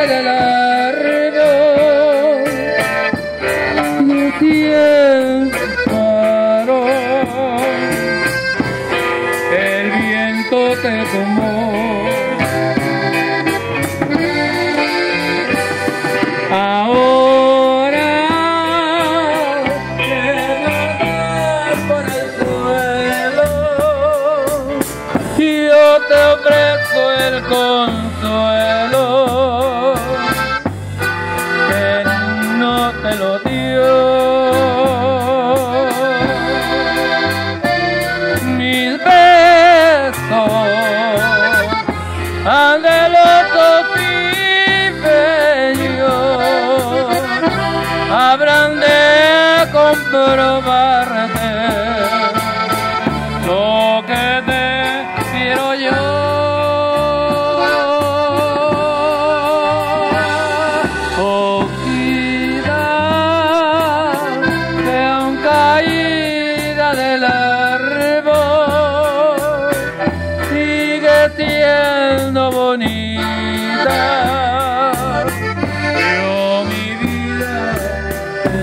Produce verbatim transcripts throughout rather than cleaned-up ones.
del árbol y el tiempo paró, el viento te tomó. Ahora que nadas por el suelo, yo te ofrezco el consuelo que no te lo dio mis besos anhelosos y bellos habrán de comprobarte lo que te quiero yo. Hojitas que aún caída del árbol sigue siendo bonita. Yo mi vida te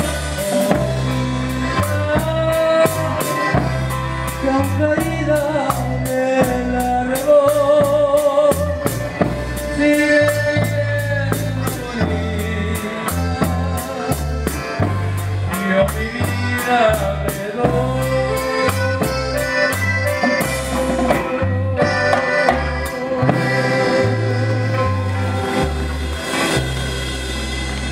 querida.